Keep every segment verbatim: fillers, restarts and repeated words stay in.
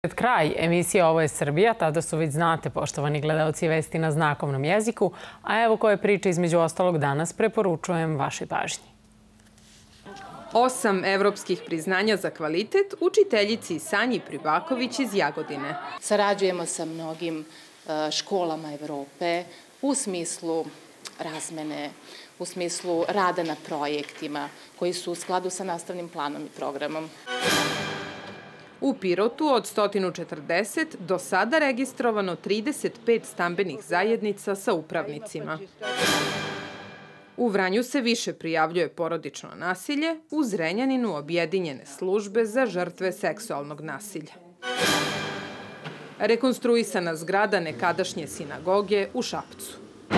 Pred kraj emisije Ovo je Srbija, tada su već znate, poštovani gledalci, vesti na znakovnom jeziku, a evo koje priče između ostalog danas preporučujem vašoj pažnji. Osam evropskih priznanja za kvalitet učiteljici Sanji Pribaković iz Jagodine. Sarađujemo sa mnogim školama Evrope u smislu razmene, u smislu rada na projektima koji su u skladu sa nastavnim planom i programom. U Pirotu od sto četrdeset do sada registrovano trideset pet stambenih zajednica sa upravnicima. U Vranju se više prijavljuje porodično nasilje, u Zrenjaninu objedinjene službe za žrtve seksualnog nasilja. Rekonstruisana zgrada nekadašnje sinagoge u Šapcu.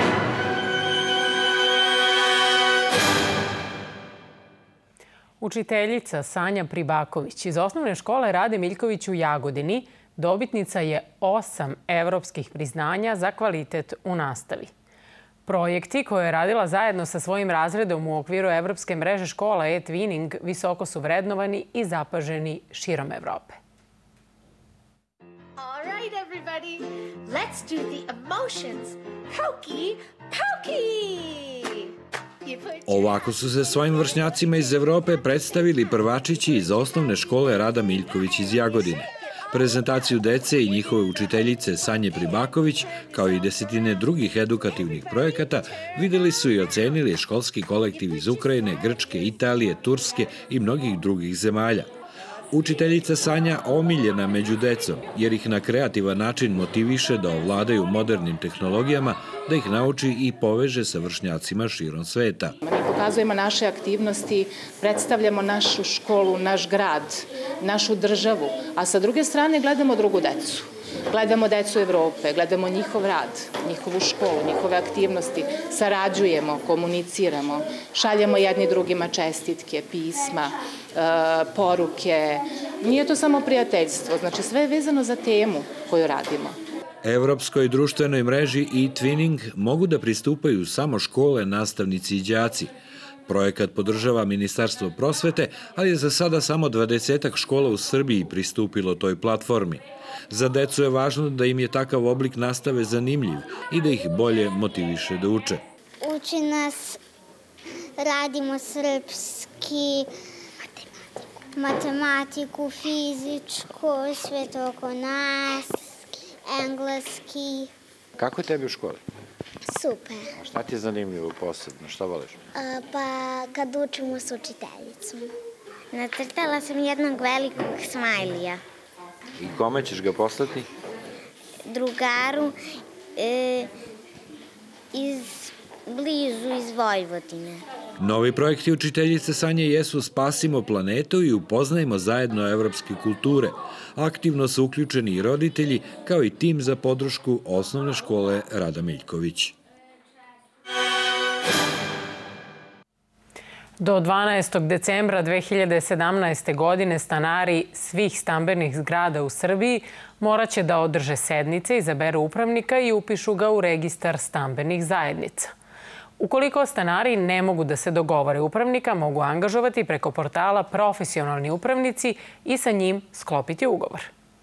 Učiteljica Sanja Pribaković iz osnovne škole Rade Miljković u Jagodini dobitnica je osam evropskih priznanja za kvalitet u nastavi. Projekti koje je radila zajedno sa svojim razredom u okviru evropske mreže škola e-Twinning visoko su vrednovani i zapaženi širom Evrope. All right, everybody, let's do the emotions. Hokey pokey! Ovako su se svojim vršnjacima iz Evrope predstavili prvačići iz osnovne škole Rada Miljković iz Jagodine. Prezentaciju dece i njihove učiteljice Sanje Pribaković, kao i desetine drugih edukativnih projekata, videli su i ocenili školski kolektiv iz Ukrajine, Grčke, Italije, Turske i mnogih drugih zemalja. Učiteljica Sanja omiljena među decom, jer ih na kreativan način motiviše da ovladaju modernim tehnologijama, da ih nauči i poveže sa vršnjacima širom sveta. Mi pokazujemo naše aktivnosti, predstavljamo našu školu, naš grad, našu državu, a sa druge strane gledamo drugu decu. Gledamo decu Evrope, gledamo njihov rad, njihovu školu, njihove aktivnosti, sarađujemo, komuniciramo, šaljemo jedni drugima čestitke, pisma, poruke. Nije to samo prijateljstvo, znači sve je vezano za temu koju radimo. Evropskoj društvenoj mreži e-Twinning mogu da pristupaju samo škole, nastavnici i đaci. Projekat podržava Ministarstvo prosvete, ali je za sada samo dvadesetak škola u Srbiji pristupilo toj platformi. Za decu je važno da im je takav oblik nastave zanimljiv i da ih bolje motiviše da uče. Uči nas, radimo srpski, matematiku, fizičku, sve to oko nas, engleski. Kako je tebi u školi? Super. A šta ti je zanimljivo posebno? Šta voliš? Pa kad učimo s učiteljicom. Nacrtala sam jednog velikog smajlija. I kome ćeš ga poslati? Drugaru iz blizu iz Vojvodine. Novi projekti učiteljice Sanje jesu Spasimo planetu i Upoznajmo zajedno evropske kulture. Aktivno su uključeni i roditelji, kao i tim za podršku osnovne škole Rada Miljković. Do dvanaestog decembra dve hiljade sedamnaeste. godine stanari svih stambenih zgrada u Srbiji moraće da održe sednice, izaberu upravnika i upišu ga u registar stambenih zajednica. Ukoliko stanari ne mogu da se dogovore upravnika, mogu angažovati preko portala Profesionalni upravnici i sa njim sklopiti ugovor.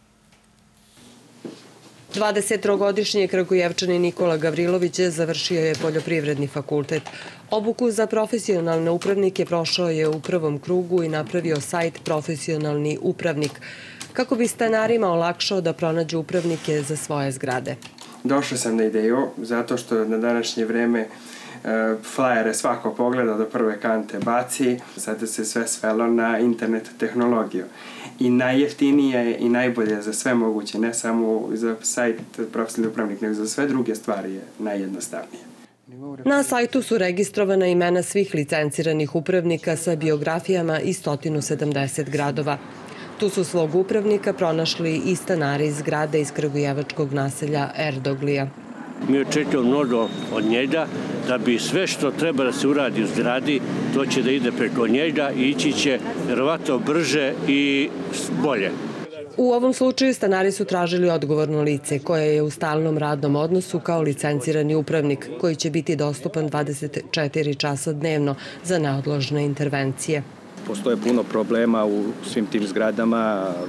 dvadesettrogodišnji Kragujevčanin Nikola Gavrilović završio je poljoprivredni fakultet. Obuku za profesionalne upravnike prošao je u prvom krugu i napravio sajt Profesionalni upravnik, kako bi stanarima olakšao da pronađu upravnike za svoje zgrade. Došao sam na ideju zato što na današnje vreme flajere svako pogleda do prve kante baci, sada se sve svelo na internet tehnologiju. I najjeftinije je i najbolje za sve moguće, ne samo za sajt profesionalni upravnik, nego za sve druge stvari je najjednostavnije. Na sajtu su registrovana imena svih licenciranih upravnika sa biografijama iz sto sedamdeset gradova. Tu su svog upravnika pronašli i stanari iz zgrade iz kragujevačkog naselja Erdoglija. Mi očekujemo mnogo od njega da bi sve što treba da se uradi u zgradi, to će da ide preko njega i ići će vjerovatno brže i bolje. U ovom slučaju stanari su tražili odgovorno lice koje je u stalnom radnom odnosu kao licencirani upravnik koji će biti dostupan dvadeset četiri časa dnevno za neodložne intervencije. Postoje puno problema u svim tim zgradama,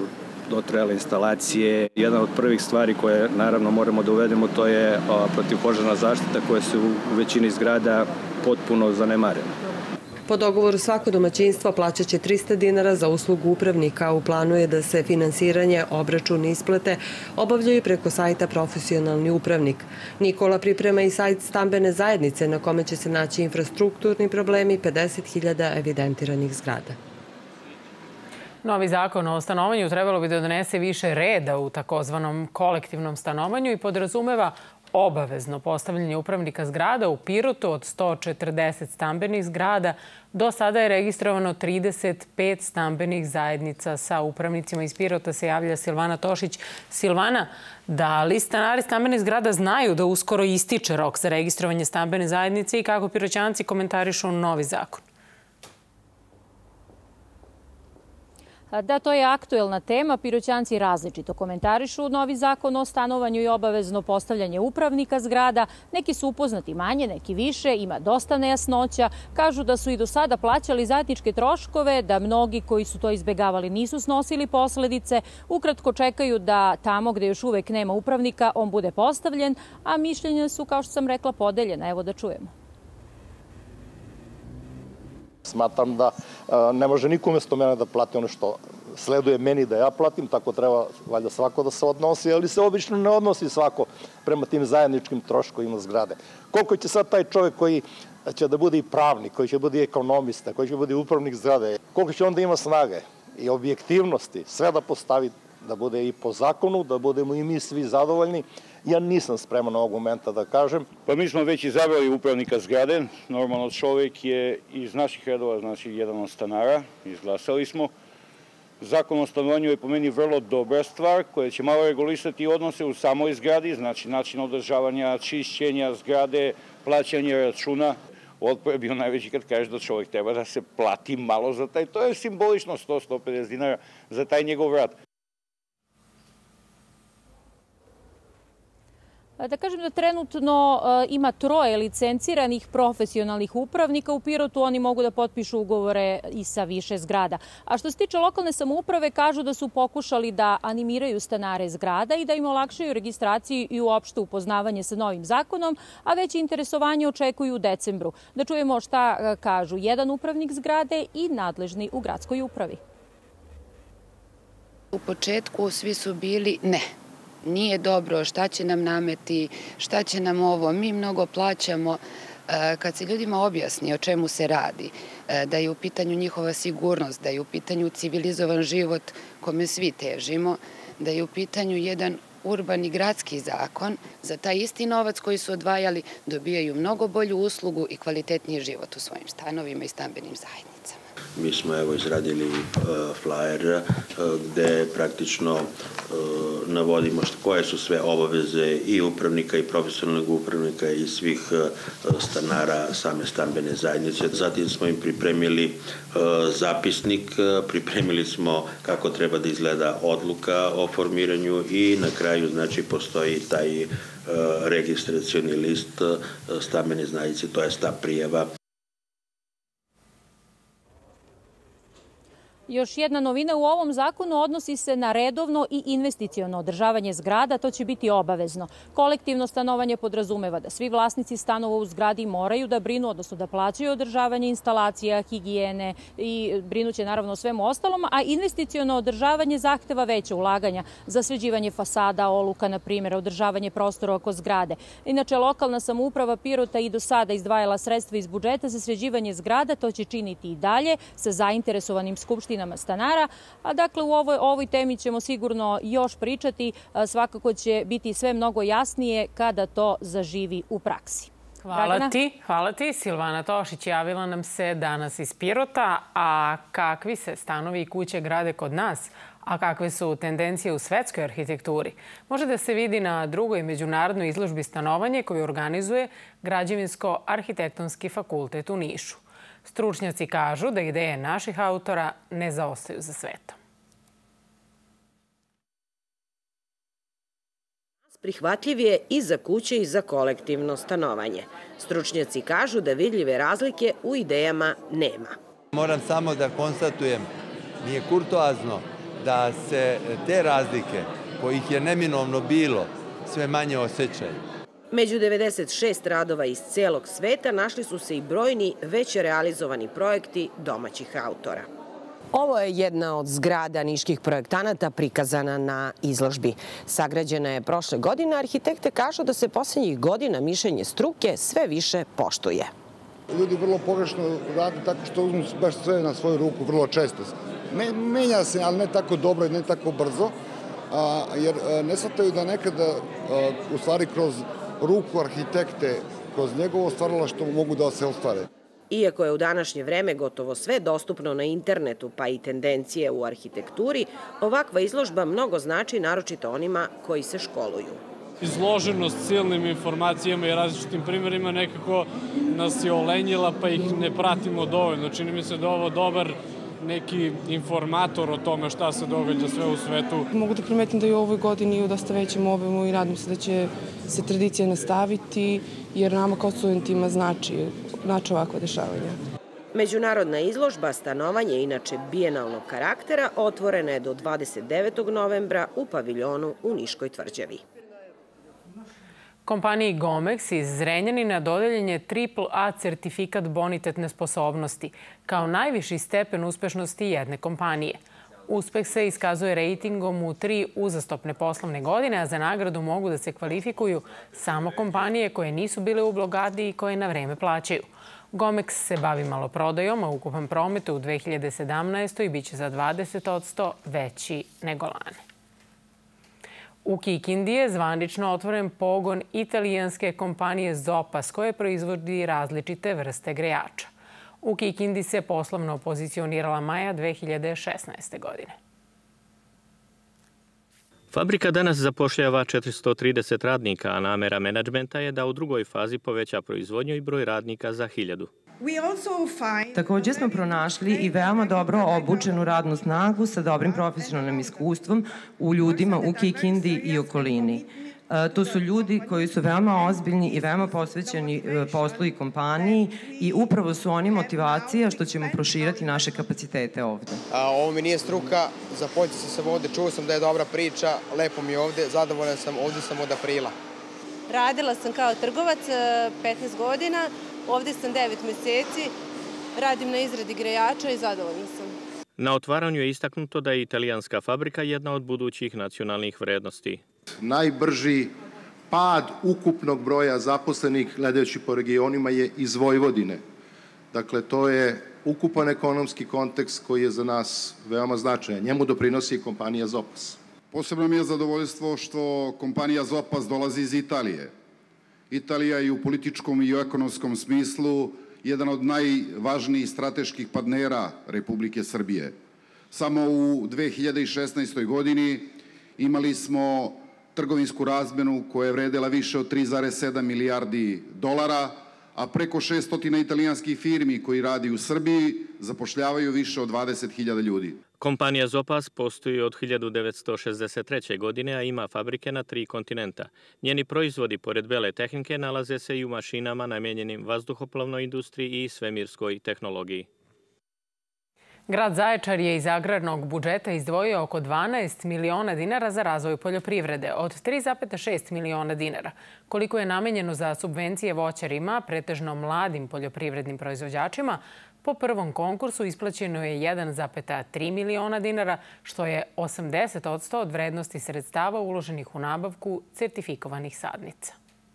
dotrajale instalacije. Jedna od prvih stvari koje naravno moramo da uvedemo to je protivpožarna zaštita koja se u većini zgrada potpuno zanemarena. Po dogovoru svako domaćinstvo plaćat će trista dinara za uslugu upravnika. U planu je da se finansiranje, obračun i isplate obavljaju preko sajta Profesionalni upravnik. Nikola priprema i sajt stambene zajednice na kome će se naći infrastrukturni problemi pedeset hiljada evidentiranih zgrada. Novi zakon o stanovanju trebalo bi da donese više reda u takozvanom kolektivnom stanovanju i podrazumeva obavezno postavljanje upravnika zgrada. U Pirotu od sto četrdeset stambenih zgrada do sada je registrovano trideset pet stambenih zajednica sa upravnicima. Iz Pirota se javlja Silvana Tošić. Silvana, da li stanari stambenih zgrada znaju da uskoro ističe rok za registrovanje stambene zajednice i kako Piroćanci komentarišu novi zakon? Da, to je aktuelna tema. Piroćanci različito komentarišu novi zakon o stanovanju i obavezno postavljanje upravnika zgrada. Neki su upoznati manje, neki više, ima dosta nejasnoća. Kažu da su i do sada plaćali zajedničke troškove, da mnogi koji su to izbegavali nisu snosili posledice. Ukratko čekaju da tamo gde još uvek nema upravnika on bude postavljen, a mišljenja su, kao što sam rekla, podeljena. Evo da čujemo. Smatram da ne može niko umjesto mene da plati ono što sleduje meni da ja platim, tako treba valjda svako da se odnosi, ali se obično ne odnosi svako prema tim zajedničkim troškovima zgrade. Koliko će sad taj čovjek koji će da bude i pravnik, koji će da bude i ekonomista, koji će da bude upravnik zgrade, koliko će onda ima snage i objektivnosti, sve da postavi, da bude i po zakonu, da budemo i mi svi zadovoljni. Ja nisam spreman ovog momenta da kažem. Pa mi smo već izabrali upravnika zgrade. Normalno čovjek je iz naših redova, znači jedan od stanara. Izglasali smo. Zakon o stanovanju je po meni vrlo dobra stvar koja će malo regulisati odnose u samoj zgradi, znači način održavanja, čišćenja zgrade, plaćanje računa. Otpor je bio najveći kad kažeš da čovjek treba da se plati malo za taj. To je simbolično sto do sto pedeset dinara za taj njegov rad. Da kažem da trenutno ima troje licenciranih profesionalnih upravnika u Pirotu. Oni mogu da potpišu ugovore i sa više zgrada. A što se tiče lokalne samouprave, kažu da su pokušali da animiraju stanare zgrada i da im olakšaju registraciju i uopšte upoznavanje sa novim zakonom, a već interesovanje očekuju u decembru. Da čujemo šta kažu jedan upravnik zgrade i nadležni u gradskoj upravi. U početku svi su bili ne. Nije dobro, šta će nam nameti, šta će nam ovo, mi mnogo plaćamo. Kad se ljudima objasni o čemu se radi, da je u pitanju njihova sigurnost, da je u pitanju civilizovan život kome svi težimo, da je u pitanju jedan urbani gradski zakon, za taj isti novac koji su odvajali dobijaju mnogo bolju uslugu i kvalitetniji život u svojim stanovima i stambenim zajednicama. Mi smo evo izradili flajer gde praktično navodimo koje su sve obaveze i upravnika i profesionalnog upravnika i svih stanara same stambene zajednice. Zatim smo im pripremili zapisnik, pripremili smo kako treba da izgleda odluka o formiranju i na kraju znači postoji taj registracioni list stambene zajednice, to je ta prijava. Još jedna novina u ovom zakonu odnosi se na redovno i investiciono održavanje zgrada. To će biti obavezno. Kolektivno stanovanje podrazumeva da svi vlasnici stanova u zgradi moraju da brinu, odnosno da plaćaju održavanje instalacija, higijene i brinuće naravno o svemu ostalom, a investiciono održavanje zahteva veće ulaganja za sređivanje fasada, oluka, na primjer, održavanje prostora oko zgrade. Inače, lokalna samouprava Pirota i do sada izdvajala sredstva iz budžeta za sređivanje zgrada. To će činiti i dalje sa zainteresovanim skupštinama stanara, a dakle u ovoj, ovoj temi ćemo sigurno još pričati, svakako će biti sve mnogo jasnije kada to zaživi u praksi. Hvala Dragana? ti, hvala ti. Silvana Tošić javila nam se danas iz Pirota, a kakvi se stanovi i kuće grade kod nas, a kakve su tendencije u svetskoj arhitekturi, može da se vidi na drugoj međunarodnoj izložbi stanovanje koju organizuje Građevinsko-arhitektonski fakultet u Nišu. Stručnjaci kažu da ideje naših autora ne zaostaju za svetom. Prihvatljiv je i za kuće i za kolektivno stanovanje. Stručnjaci kažu da vidljive razlike u idejama nema. Moram samo da konstatujem, nije kurtoazno da se te razlike, kojih je neminovno bilo, sve manje osjećaju. Među devedeset šest radova iz celog sveta našli su se i brojni već realizovani projekti domaćih autora. Ovo je jedna od zgrada niških projektanata prikazana na izložbi. Sagrađena je prošle godine, arhitekte kažu da se poslednjih godina mišljenje struke sve više poštuje. Ljudi vrlo pogrešno rade tako što uzmu baš sve na svoju ruku vrlo često. Menja se, ali ne tako dobro i ne tako brzo, jer ne shvataju da nekada, u stvari, kroz ruku arhitekte, kroz njegovo stvaralaštvo mogu da se ostvare. Iako je u današnje vreme gotovo sve dostupno na internetu, pa i tendencije u arhitekturi, ovakva izložba mnogo znači naročito onima koji se školuju. Izloženost silnim informacijama i različitim primjerima nekako nas je olenjila, pa ih ne pratimo dovoljno. Čini mi se da je ovo dobar neki informator o tome šta se događa sve u svetu. Mogu da primetim da je u ovoj godini u dosta većem obimu i nadam se da će se tradicija nastaviti, jer nama kao studentima znači, znači ovakva dešavanja. Međunarodna izložba Stanovanje, inače bijenalnog karaktera, otvorena je do dvadeset devetog novembra u paviljonu u Niškoj tvrđavi. Kompaniji Gomex iz Zrenjanina dodeljen je Triple A certifikat bonitetne sposobnosti kao najviši stepen uspešnosti jedne kompanije. Uspeh se iskazuje rejtingom u tri uzastopne poslovne godine, a za nagradu mogu da se kvalifikuju samo kompanije koje nisu bile u blokadi i koje na vreme plaćaju. Gomex se bavi maloprodajom, a ukupan promet u dve hiljade sedamnaestoj biće za dvadeset posto veći nego lane. U Kikindi je zvanično otvoren pogon italijanske kompanije Zopas koje proizvodi različite vrste grejača. U Kikindi se poslovno pozicionirala maja dve hiljade šesnaeste. godine. Fabrika danas zapošljava četiristo trideset radnika, a namera menadžmenta je da u drugoj fazi poveća proizvodnju i broj radnika za hiljadu. Također smo pronašli i veoma dobro obučenu radnu snagu sa dobrim profesionalnim iskustvom u ljudima u Kikindi i okolini. To su ljudi koji su veoma ozbiljni i veoma posvećeni poslu i kompaniji i upravo su oni motivacija što ćemo proširati naše kapacitete ovde. Ovo mi nije struka, započeo sam ovde, čuo sam da je dobra priča, lepo mi je ovde, zadovoljan sam, ovde sam od aprila. Radila sam kao trgovac petnaest godina, ovde sam devet meseci, radim na izradi grejača i zadovoljna sam. Na otvaranju je istaknuto da je italijanska fabrika jedna od budućih nacionalnih vrednosti. Najbrži pad ukupnog broja zaposlenih, gledajući po regionima, je iz Vojvodine. Dakle, to je ukupan ekonomski kontekst koji je za nas veoma značajan. Njemu doprinosi i kompanija Zopas. Posebno mi je zadovoljstvo što kompanija Zopas dolazi iz Italije. Italija je u političkom i u ekonomskom smislu jedan od najvažnijih strateških partnera Republike Srbije. Samo u dve hiljade šesnaestoj. godini imali smo trgovinsku razmenu koja je vredela više od tri zarez sedam milijardi dolara, a preko šesto italijanskih firmi koji radi u Srbiji zapošljavaju više od dvadeset hiljada ljudi. Kompanija Zopas postoji od hiljadu devetsto šezdeset treće. godine, a ima fabrike na tri kontinenta. Njeni proizvodi, pored bele tehnike, nalaze se i u mašinama namenjenim vazduhoplovnoj industriji i svemirskoj tehnologiji. Grad Zaječar je iz agrarnog budžeta izdvojio oko dvanaest miliona dinara za razvoj poljoprivrede, od tri zarez šest miliona dinara. Koliko je namenjeno za subvencije voćarima, pretežno mladim poljoprivrednim proizvođačima, po prvom konkursu isplaćeno je jedan zarez tri miliona dinara, što je osamdeset posto od vrednosti sredstava uloženih u nabavku sertifikovanih sadnica.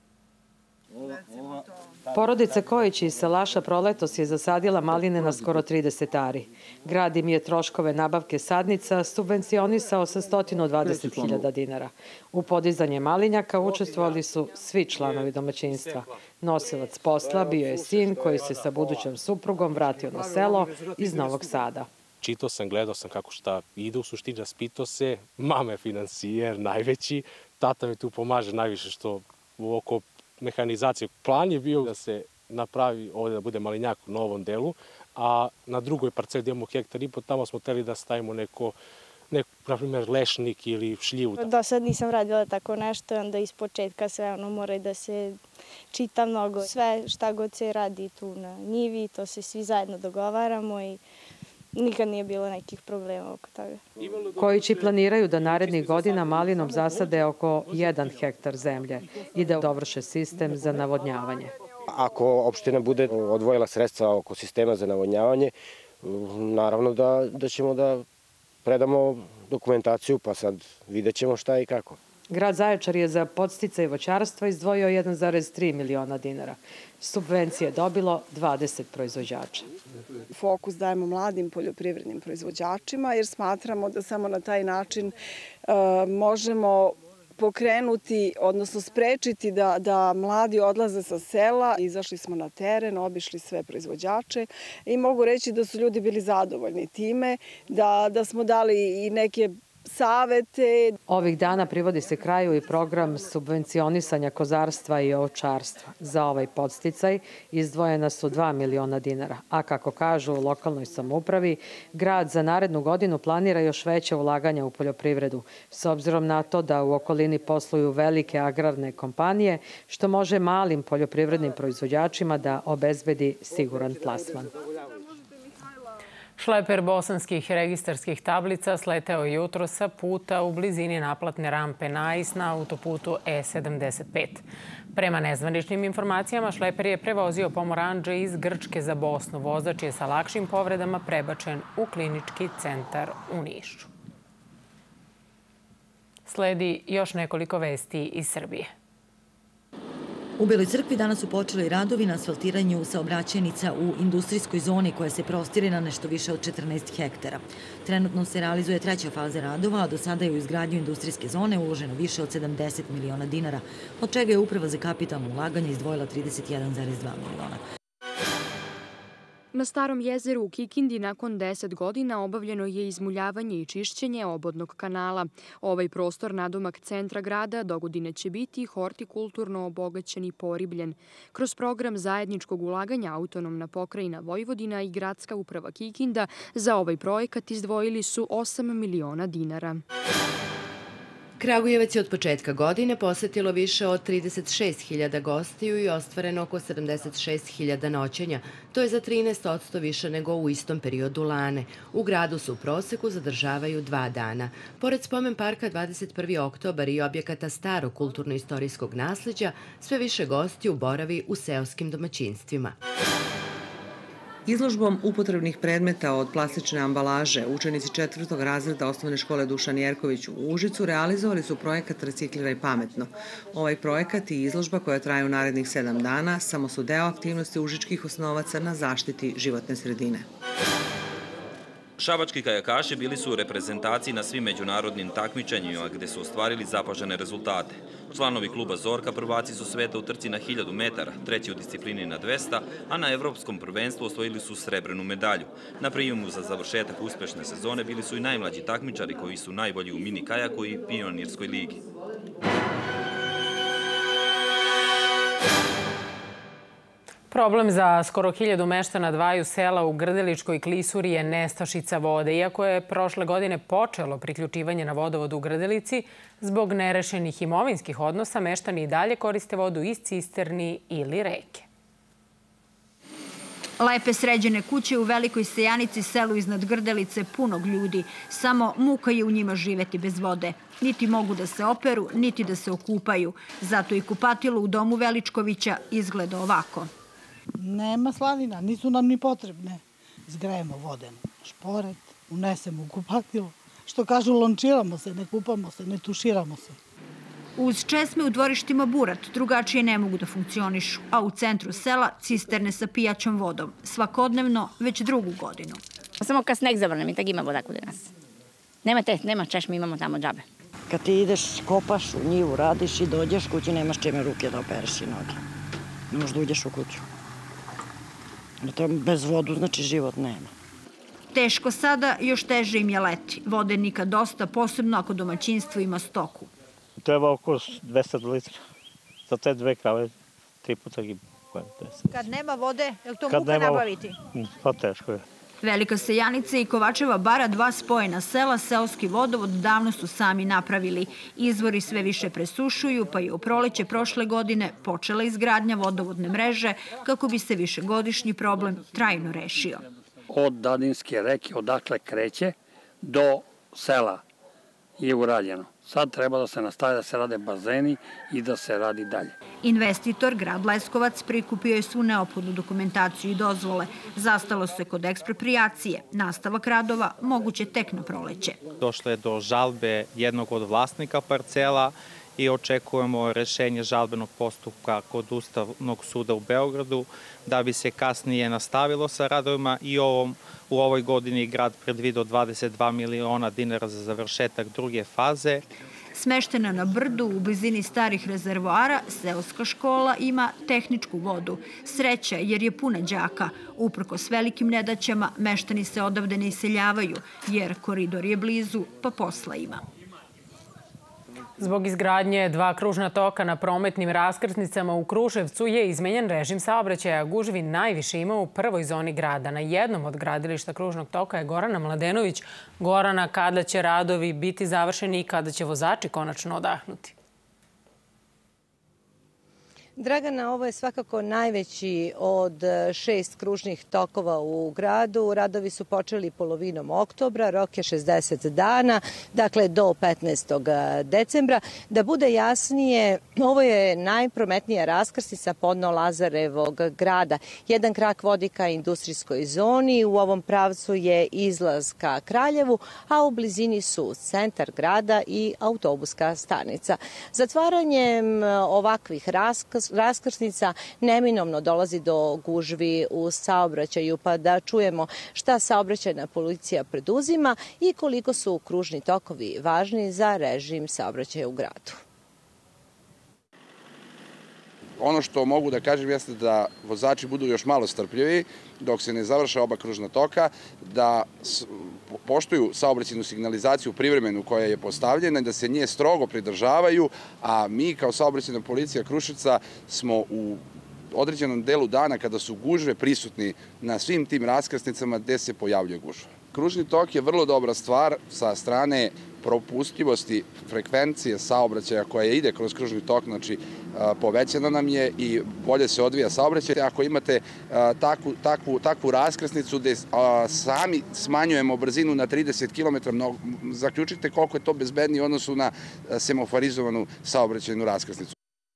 Porodica Kojić iz Salaša proletos je zasadila maline na skoro trideset ari. Grad im je troškove nabavke sadnica subvencionisao sa sto dvadeset hiljada dinara. U podizanje malinjaka učestvovali su svi članovi domaćinstva. Nosilac posla bio je sin koji se sa budućom suprugom vratio na selo iz Novog Sada. Čitao sam, gledao sam kako šta ide, u suštini raspitao se, mama je financijer najveći, tata mi tu pomaže najviše što oko mehanizacije. Plan je bio da se napravi ovdje da bude malinjak u novom delu, a na drugoj parceli gdje imamo hektar i po, tamo smo hteli da stavimo neko, neko, na primjer, lešnik ili šljivu. Do sad nisam radila tako nešto, onda iz početka sve ono mora da se čita mnogo. Sve šta god se radi tu na njivi, to se svi zajedno dogovaramo i nikad nije bilo nekih problema oko toga. Kojići planiraju da narednih godina malinom zasade oko jedan hektar zemlje i da dovrše sistem za navodnjavanje. Ako opština bude odvojila sredstva oko sistema za navodnjavanje, naravno da, da ćemo da predamo dokumentaciju, pa sad vidjet ćemo šta i kako. Grad Zaječar je za podsticaj voćarstva izdvojio jedan zarez tri miliona dinara. Subvencije dobilo dvadeset proizvođača. Fokus dajemo mladim poljoprivrednim proizvođačima jer smatramo da samo na taj način uh, možemo pokrenuti, odnosno sprečiti da, da mladi odlaze sa sela. Izašli smo na teren, obišli sve proizvođače i mogu reći da su ljudi bili zadovoljni time, da, da smo dali i neke savete. Ovih dana privodi se kraju i program subvencionisanja kozarstva i ovčarstva. Za ovaj podsticaj izdvojena su dva miliona dinara, a kako kažu u lokalnoj samoupravi, grad za narednu godinu planira još veće ulaganja u poljoprivredu, s obzirom na to da u okolini posluju velike agrarne kompanije, što može malim poljoprivrednim proizvođačima da obezbedi siguran plasman. Šleper bosanskih registarskih tablica sleteo je jutros sa puta u blizini naplatne rampe Nais na autoputu E sedamdeset pet. Prema nezvaničnim informacijama, šleper je prevozio pomoranđe iz Grčke za Bosnu. Vozač je sa lakšim povredama prebačen u klinički centar u Nišu. Sledi još nekoliko vesti iz Srbije. U Beloj crkvi danas su počeli radovi na asfaltiranju saobraćajnica u industrijskoj zoni koja se prostire na nešto više od četrnaest hektara. Trenutno se realizuje treća faza radova, a do sada je u izgradnju industrijske zone uloženo više od sedamdeset miliona dinara, od čega je Uprava za kapitalno ulaganje izdvojila trideset jedan zarez dva miliona. Na Starom jezeru u Kikindi nakon deset godina obavljeno je izmuljavanje i čišćenje obodnog kanala. Ovaj prostor nadomak centra grada dogodine će biti hortikulturno obogaćen i poribljen. Kroz program zajedničkog ulaganja Autonomna pokrajina Vojvodina i Gradska uprava Kikinda za ovaj projekat izdvojili su osam miliona dinara. Kragujevac je od početka godine posetilo više od trideset šest hiljada gostiju i ostvareno oko sedamdeset šest hiljada noćenja. To je za trinaest posto više nego u istom periodu lane. U gradu se u proseku zadržavaju dva dana. Pored spomen parka dvadeset prvi oktobar i objekata starog kulturno-istorijskog nasleđa, sve više gostiju boravi u seoskim domaćinstvima. Izložbom upotrebnih predmeta od plastične ambalaže učenici četvrtog razreda osnovne škole Dušan Jerković u Užicu realizovali su projekat Recikliraj pametno. Ovaj projekat i izložba koja traje u narednih sedam dana samo su deo aktivnosti užičkih osnovaca na zaštiti životne sredine. Šabački kajakaši bili su u reprezentaciji na svim međunarodnim takmičenjima gde su ostvarili zapažene rezultate. Članovi kluba Zorka prvaci su sveta u trci na hiljadu metara, treći u disciplini na dvesta, a na evropskom prvenstvu osvojili su srebrnu medalju. Na prijemu za završetak uspešne sezone bili su i najmlađi takmičari koji su najbolji u mini kajaku i pionirskoj ligi. Problem za skoro hiljadu meštana dvaju sela u Grdeličkoj klisuri je nestašica vode. Iako je prošle godine počelo priključivanje na vodovod u Grdelici, zbog nerešenih imovinskih odnosa meštani i dalje koriste vodu iz cisterni ili reke. Lepe sređene kuće u Velikoj Sejanici, selu iznad Grdelice, punog ljudi. Samo muka je u njima živeti bez vode. Niti mogu da se operu, niti da se okupaju. Zato i kupatilo u domu Veličkovića izgleda ovako. Nema slavina, nisu nam ni potrebne. Zgrejemo vode na šporet, unesemo u kupatilo. Što kažu, lončiramo se, ne kupamo se, ne tuširamo se. Uz česme u dvorištima burat, drugačije ne mogu da funkcionišu, a u centru sela cisterne sa pijaćom vodom. Svakodnevno, već drugu godinu. Samo kad sneg zavrne, mi tak ima voda kod nas. Nema te, nema češme, imamo tamo džabe. Kad ti ideš, kopaš u njivu, radiš i dođeš kući, nemaš čime ruke da opereš i noge. Ne možeš da uđeš u kuću. Bez vodu, znači život nema. Teško sada, još teže im je leti. Vode nikad dosta, posebno ako domaćinstvo ima stoku. Treba oko dvesta litra. Za te dve krave, tri puta gi... Kad nema vode, je li to muka nabaviti? Pa teško je. Velika Sejanica i Kovačeva bara, dva spojena sela, seoski vodovod davno su sami napravili. Izvori sve više presušuju, pa je u proleće prošle godine počela izgradnja vodovodne mreže kako bi se višegodišnji problem trajno rešio. od Dadinske reke, odakle kreće, do sela je urađeno. Sad treba da se nastavi da se rade bazeni i da se radi dalje. Investitor, grad Leskovac, prikupio je svu neophodnu dokumentaciju i dozvole. Zastalo se kod eksproprijacije. Nastavak radova moguće tek na proleće. Došlo je do žalbe jednog od vlasnika parcela i očekujemo rešenje žalbenog postupka kod Ustavnog suda u Beogradu da bi se kasnije nastavilo sa radovima i ovom, u ovoj godini grad predvidio dvadeset dva miliona dinara za završetak druge faze. Smeštena na brdu u blizini starih rezervoara, seoska škola ima tehničku vodu. Sreća jer je puna đaka. Uprkos velikim nedaćama, meštani se odavde ne iseljavaju, jer koridor je blizu, pa posla ima. Zbog izgradnje dva kružna toka na prometnim raskrsnicama u Kruševcu je izmenjen režim saobraćaja. Gužvi najviše ima u prvoj zoni grada. Na jednom od gradilišta kružnog toka je Gorana Mladenović. Gorana, kada će radovi biti završeni i kada će vozači konačno odahnuti? Dragana, ovo je svakako najveći od šest kružnih tokova u gradu. Radovi su počeli polovinom oktobra, rok je šezdeset dana, dakle do petnaestog decembra. Da bude jasnije, ovo je najprometnija raskrsnica podno Lazarevog grada. Jedan krak vodi ka industrijskoj zoni, u ovom pravcu je izlaz ka Kraljevu, a u blizini su centar grada i autobuska stanica. Zatvaranjem ovakvih raskrsnica raskrsnica neminovno dolazi do gužvi u saobraćaju, pa da čujemo šta saobraćajna policija preduzima i koliko su kružni tokovi važni za režim saobraćaja u gradu. Ono što mogu da kažem jeste da vozači budu još malo strpljivi dok se ne završe oba kružna toka, da poštuju saobraćajnu signalizaciju privremenu koja je postavljena i da se nje strogo pridržavaju, a mi kao saobraćajna policija Kruševca smo u određenom delu dana kada su gužve prisutni na svim tim raskrsnicama gde se pojavljuje gužva. Kružni tok je vrlo dobra stvar sa strane propustljivosti frekvencije saobraćaja koja ide kroz kružni tok, znači povećana nam je i bolje se odvija saobraćaj. Ako imate takvu, takvu, takvu raskrsnicu gde sami smanjujemo brzinu na trideset kilometara, zaključite koliko je to bezbednije u odnosu na semaforizovanu saobraćajnu raskrsnicu.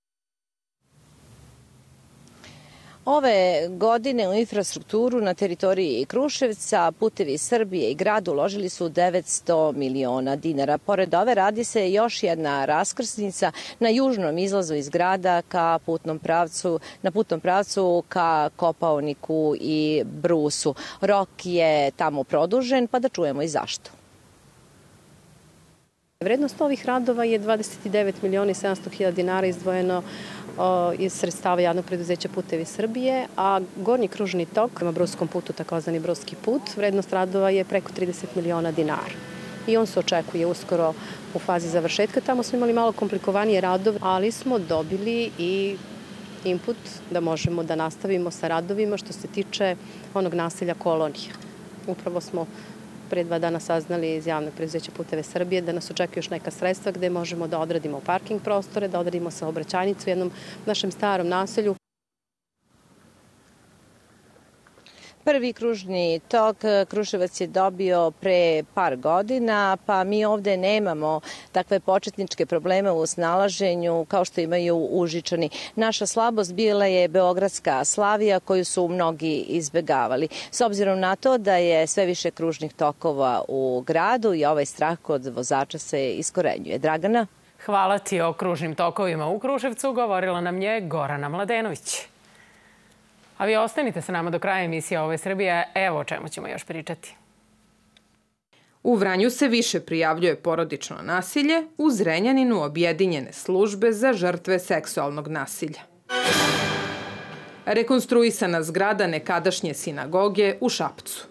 Ove godine u infrastrukturu na teritoriji Kruševca, Putevi Srbije i grad uložili su devetsto miliona dinara. Pored ove radi se još jedna raskrsnica na južnom izlazu iz grada ka putnom pravcu, na putnom pravcu ka Kopaoniku i Brusu. Rok je tamo produžen, pa da čujemo i zašto. Vrednost ovih radova je dvadeset devet miliona i sedamsto hiljada dinara izdvojeno iz sredstava javnog preduzeća Putevi Srbije, a gornji kružni tok prema Bruskom putu, takozvani Bruski put, vrednost radova je preko trideset miliona dinara. I on se očekuje uskoro u fazi završetka. Tamo smo imali malo komplikovanije radove, ali smo dobili i input da možemo da nastavimo sa radovima što se tiče onog naselja Kolonija. Upravo smo pre dva dana saznali iz javnog preduzeća Puteve Srbije da nas očekuju još neka sredstva gde možemo da odradimo parking prostore, da odradimo saobraćajnicu u jednom našem starom naselju. Prvi kružni tok Kruševac je dobio pre par godina, pa mi ovde nemamo takve početničke probleme u snalaženju kao što imaju Užičani. Naša slabost bila je beogradska Slavija koju su mnogi izbegavali. S obzirom na to da je sve više kružnih tokova u gradu i ovaj strah kod vozača se iskorenjuje. Dragana? Hvala ti. O kružnim tokovima u Kruševcu govorila nam je Gorana Mladenović. A vi ostanite sa nama do kraja emisije Ovo je Srbija. Evo o čemu ćemo još pričati. U Vranju se više prijavljuje porodično nasilje, u Zrenjaninu objedinjene službe za žrtve seksualnog nasilja. Rekonstruisana zgrada nekadašnje sinagoge u Šapcu.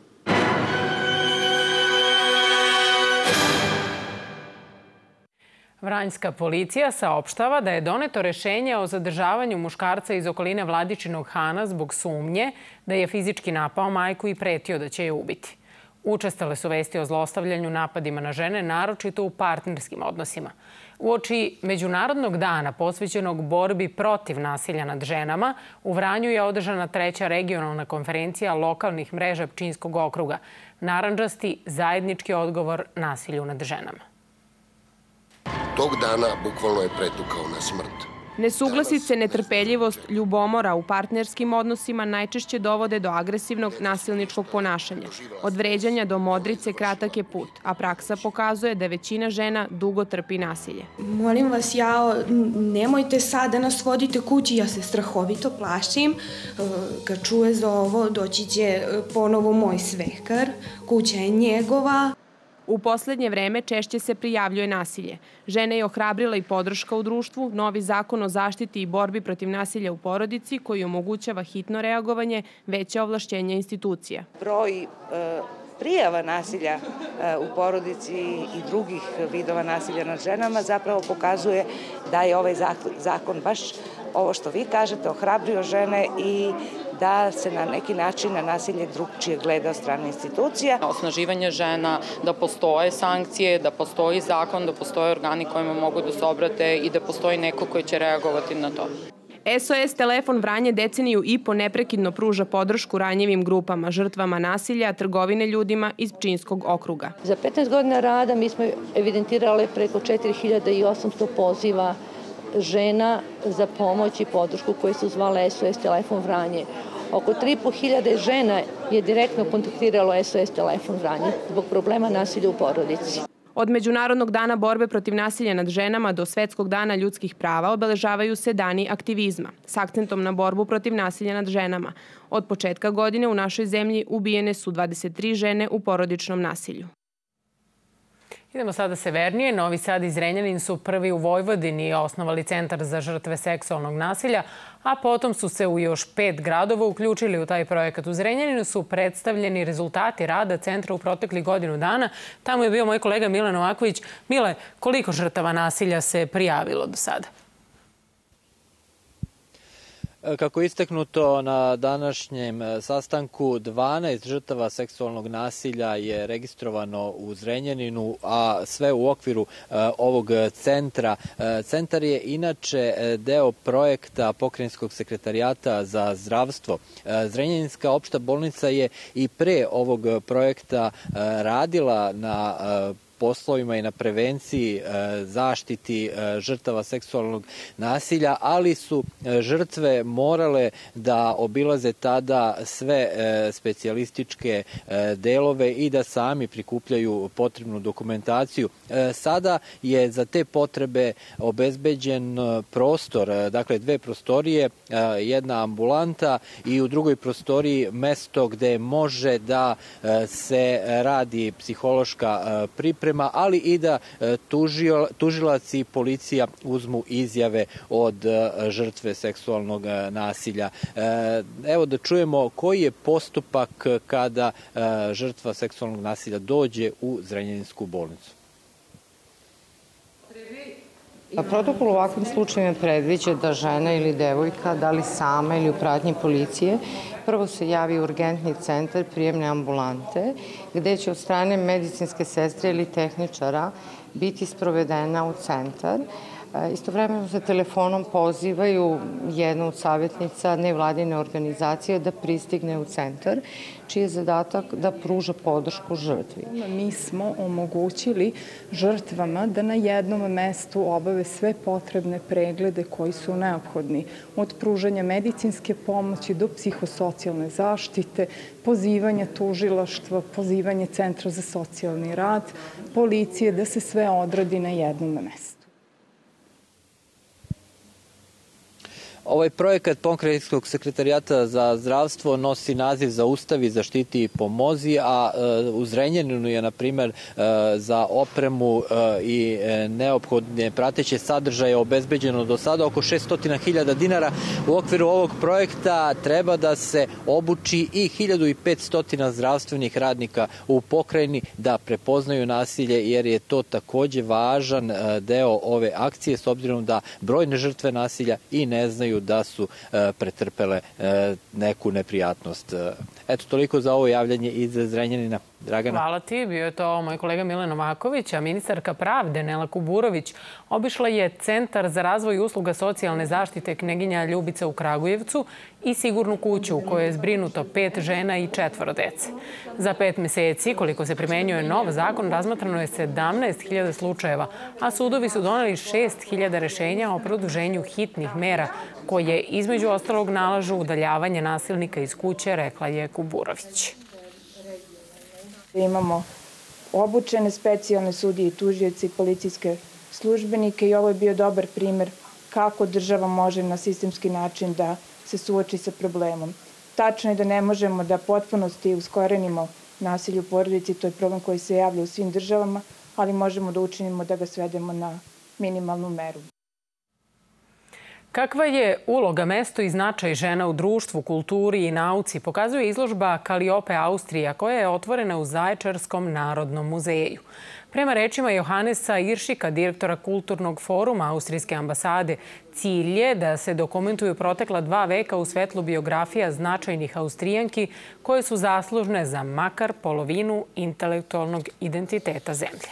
Vranjska policija saopštava da je doneto rešenje o zadržavanju muškarca iz okoline Vladičinog Hana zbog sumnje da je fizički napao majku i pretio da će je ubiti. Učestale su vesti o zlostavljanju, napadima na žene, naročito u partnerskim odnosima. Uoči Međunarodnog dana posvećenog borbi protiv nasilja nad ženama, u Vranju je održana treća regionalna konferencija lokalnih mreža Pčinjskog okruga. Narandžasti zajednički odgovor nasilju nad ženama. Tog dana bukvalno je pretukao na smrt. Nesuglasice, netrpeljivost, ljubomora u partnerskim odnosima najčešće dovode do agresivnog nasilničkog ponašanja. Od vređanja do modrice kratak je put, a praksa pokazuje da većina žena dugo trpi nasilje. Molim vas, ja, nemojte sad da nas vodite kući, ja se strahovito plašim. Kad čuje za ovo, doći će ponovo moj svekar, kuća je njegova. U poslednje vreme češće se prijavljuje nasilje. Žene je ohrabrila i podrška u društvu, novi zakon o zaštiti i borbi protiv nasilja u porodici koji omogućava hitno reagovanje, veće ovlašćenja institucija. Broj prijava nasilja u porodici i drugih vidova nasilja nad ženama zapravo pokazuje da je ovaj zakon baš ovo što vi kažete, ohrabrio žene i da se na neki način na nasilje drugčije gleda od strane institucija. Osnaživanje žena, da postoje sankcije, da postoji zakon, da postoje organi kojima mogu da se obrate i da postoji neko koji će reagovati na to. S O S telefon Vranje deceniju i po neprekidno pruža podršku ranjivim grupama, žrtvama nasilja, trgovine ljudima iz Pčinjskog okruga. Za petnaest godina rada mi smo evidentirali preko četiri hiljade osamsto poziva žena za pomoć i podršku koje su zvale S O S telefon Vranje. Oko tri i po hiljade žena je direktno kontaktiralo S O S telefon Vranje zbog problema nasilja u porodici. Od Međunarodnog dana borbe protiv nasilja nad ženama do Svetskog dana ljudskih prava obeležavaju se dani aktivizma s akcentom na borbu protiv nasilja nad ženama. Od početka godine u našoj zemlji ubijene su dvadeset tri žene u porodičnom nasilju. Idemo sada severnije. Novi Sad i Zrenjanin su prvi u Vojvodini osnovali centar za žrtve seksualnog nasilja, a potom su se u još pet gradova uključili u taj projekat. U Zrenjaninu su predstavljeni rezultati rada centra u proteklih godinu dana. Tamo je bio moj kolega Mile Novaković. Mile, koliko žrtava nasilja se prijavilo do sada? Kako je istaknuto na današnjem sastanku, dvanaest žrtava seksualnog nasilja je registrovano u Zrenjaninu, a sve u okviru ovog centra. Centar je inače deo projekta Pokrajinskog sekretarijata za zdravstvo. Zrenjaninska opšta bolnica je i pre ovog projekta radila na poslovima i na prevenciji, zaštiti žrtava seksualnog nasilja, ali su žrtve morale da obilaze tada sve specijalističke delove i da sami prikupljaju potrebnu dokumentaciju. Sada je za te potrebe obezbeđen prostor, dakle dve prostorije, jedna ambulanta i u drugoj prostoriji mesto gde može da se radi psihološka priprema, ali i da tužilac i policija uzmu izjave od žrtve seksualnog nasilja. Evo da čujemo koji je postupak kada žrtva seksualnog nasilja dođe u Zrenjaninsku bolnicu. Protokol u ovakvim slučajima predviđa da žena ili devojka, da li sama ili u pratnji policije, prvo se javi u urgentni centar prijemne ambulante, gde će od strane medicinske sestre ili tehničara biti sprovedena u centar. Istovremeno se telefonom pozivaju jedna od savjetnica nevladine organizacije da pristigne u centar, čiji je zadatak da pruža podršku žrtvi. Mi smo omogućili žrtvama da na jednom mestu obave sve potrebne preglede koji su neophodni, od pružanja medicinske pomoći do psihosocijalne zaštite, pozivanja tužilaštva, pozivanje Centra za socijalni rad, policije, da se sve odradi na jednom mestu. Ovaj projekat Pokrajinskog sekretarijata za zdravstvo nosi naziv Zaustavi, zaštiti i pomozi, a u Zrenjaninu je, na primer, za opremu i neophodne prateće sadržaje obezbeđeno do sada oko šessto hiljada dinara. U okviru ovog projekta treba da se obuči i hiljadu petsto zdravstvenih radnika u pokrajini da prepoznaju nasilje, jer je to takođe važan deo ove akcije, s obzirom da brojne žrtve nasilja i ne znaju da su pretrpele neku neprijatnost. Eto, toliko za ovo javljanje iz Zrenjanina. Dragana. Hvala ti. Bio je to moj kolega Milan Novaković, a ministarka pravde Nela Kuburović obišla je Centar za razvoj usluga socijalne zaštite Kneginja Ljubica u Kragujevcu i Sigurnu kuću u kojoj je zbrinuto pet žena i četvoro dece. Za pet meseci, koliko se primenjuje nov zakon, razmatrano je sedamnaest hiljada slučajeva, a sudovi su doneli šest hiljada rešenja o produženju hitnih mera koje između ostalog nalažu udaljavanje nasilnika iz kuće, rekla je Kuburović. Imamo obučene specijalne sudije i tužioci i policijske službenike i ovo je bio dobar primer kako država može na sistemski način da se suoči sa problemom. Tačno je da ne možemo da potpunosti uskorenimo nasilje u porodici, to je problem koji se javlja u svim državama, ali možemo da učinimo da ga svedemo na minimalnu meru. Kakva je uloga, mesto i značaj žena u društvu, kulturi i nauci pokazuje izložba Kaliope Austrija koja je otvorena u Zaječarskom narodnom muzeju. Prema rečima Johanesa Iršika, direktora Kulturnog foruma Austrijske ambasade, cilj je da se dokumentuju protekla dva veka u svetlu biografija značajnih Austrijanki koje su zaslužne za makar polovinu intelektualnog identiteta zemlje.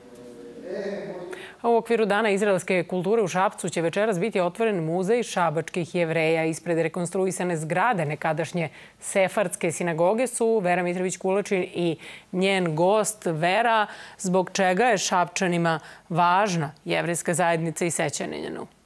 U okviru Dana izraelske kulture u Šapcu će večeras biti otvoren muzej šabačkih Jevreja. Ispred rekonstruisane zgrade nekadašnje sefardske sinagoge su Vera Mitrović-Kulačin i njen gost. Vera, zbog čega je Šapčanima važna jevrejska zajednica i sećanje na nju?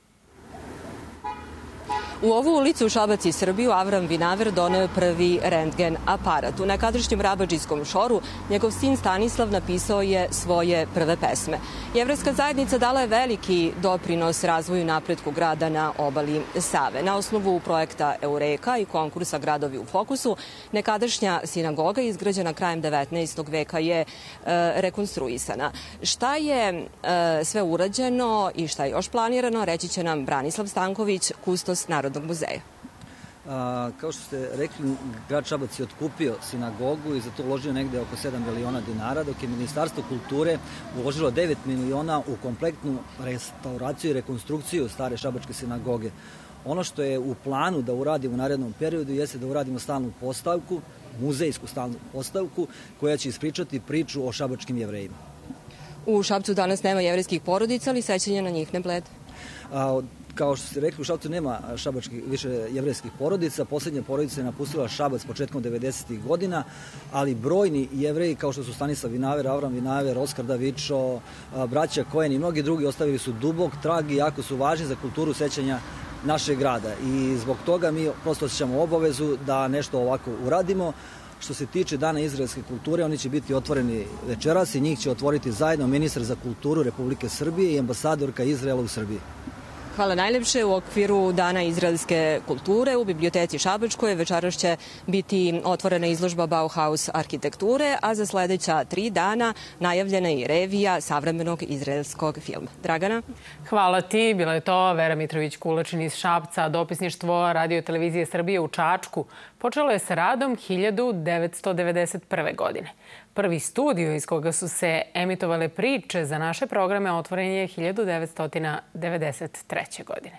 U ovu ulicu u Šabac i Srbiju Avram Vinaver doneo prvi rentgen aparat. U nekadašnjem Rabadžijskom šoru njegov sin Stanislav napisao je svoje prve pesme. Jevrejska zajednica dala je veliki doprinos razvoju i napretku grada na obali Save. Na osnovu projekta Eureka i konkursa Gradovi u fokusu, nekadašnja sinagoga izgrađena krajem devetnaestog veka je e, rekonstruisana. Šta je e, sve urađeno i šta je još planirano, reći će nam Branislav Stanković, kustos Narodnog muzeja. A, kao što ste rekli, grad Šabac je otkupio sinagogu i za to uložio negde oko sedam miliona dinara, dok je Ministarstvo kulture uložilo devet miliona u kompletnu restauraciju i rekonstrukciju stare šabačke sinagoge. Ono što je u planu da uradimo u narednom periodu jeste da uradimo stalnu postavku, muzejsku stalnu postavku, koja će ispričati priču o šabačkim Jevrejima. U Šapcu danas nema jevrejskih porodica, ali sećanje na njih ne blede? A, Kao što ste rekli, u Šapcu nema šabačkih, više jevrejskih porodica. Poslednja porodica je napustila Šabac početkom devedesetih godina, ali brojni jevreji kao što su Stanislav Vinaver, Avram Vinaver, Oskar Davičo, braća Kojen i mnogi drugi ostavili su dubok trag i jako su važni za kulturu sećanja našeg grada. I zbog toga mi prosto osjećamo obavezu da nešto ovako uradimo. Što se tiče Dana izraelske kulture, oni će biti otvoreni večeras i njih će otvoriti zajedno ministar za kulturu Republike Srbije i ambasadorka Izraela u Srbiji. Hvala najlepše. U okviru Dana izraelske kulture u biblioteci Šabačkoj večeras će biti otvorena izložba Bauhaus arhitekture, a za sledeća tri dana najavljena je i revija savremenog izraelskog filma. Dragana? Hvala ti. Bila je to Vera Mitrović-Kulačin iz Šapca. Dopisništvo Radio televizije Srbije u Čačku počelo je sa radom hiljadu devetsto devedeset prve. godine. Prvi studio iz koga su se emitovale priče za naše programe otvoren je hiljadu devetsto devedeset treće. godine.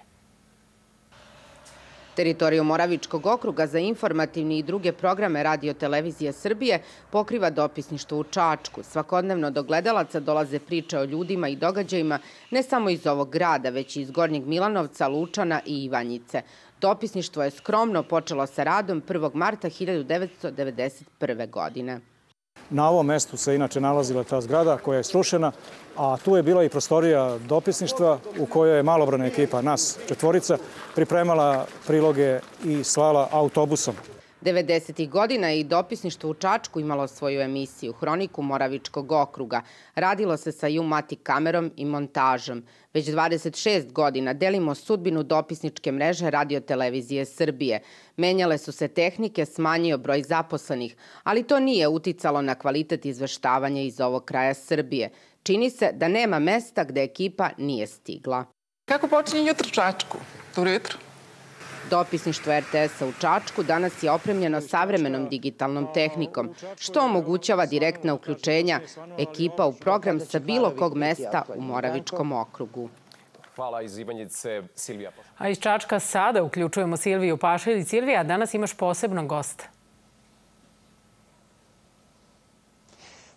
Teritoriju Moravičkog okruga za informativni i druge programe Radio televizije Srbije pokriva dopisništvo u Čačku. Svakodnevno do gledalaca dolaze priče o ljudima i događajima ne samo iz ovog grada, već i iz Gornjeg Milanovca, Lučana i Ivanjice. Dopisništvo je skromno počelo sa radom prvog marta hiljadu devetsto devedeset prve. godine. Na ovom mestu se inače nalazila ta zgrada koja je srušena, a tu je bila i prostorija dopisništva u kojoj je malobrojna ekipa, nas četvorica, pripremala priloge i slala autobusom. devedesetih godina je i dopisništvo u Čačku imalo svoju emisiju Hroniku Moravičkog okruga. Radilo se sa U-Matic kamerom i montažom. Već dvadeset šest godina delimo sudbinu dopisničke mreže Radio televizije Srbije. Menjale su se tehnike, smanjio broj zaposlenih, ali to nije uticalo na kvalitet izveštavanja iz ovog kraja Srbije. Čini se da nema mesta gde ekipa nije stigla. Kako počinje jutro u Čačku? Dobro jutro. Dopisništvo er te es-a u Čačku danas je opremljeno savremenom digitalnom tehnikom, što omogućava direktna uključenja ekipa u program sa bilo kog mesta u Moravičkom okrugu. Hvala iz Ivanjice, Silvija. A iz Čačka sada uključujemo Silviju Pašalj. Silvija, danas imaš posebnog gosta.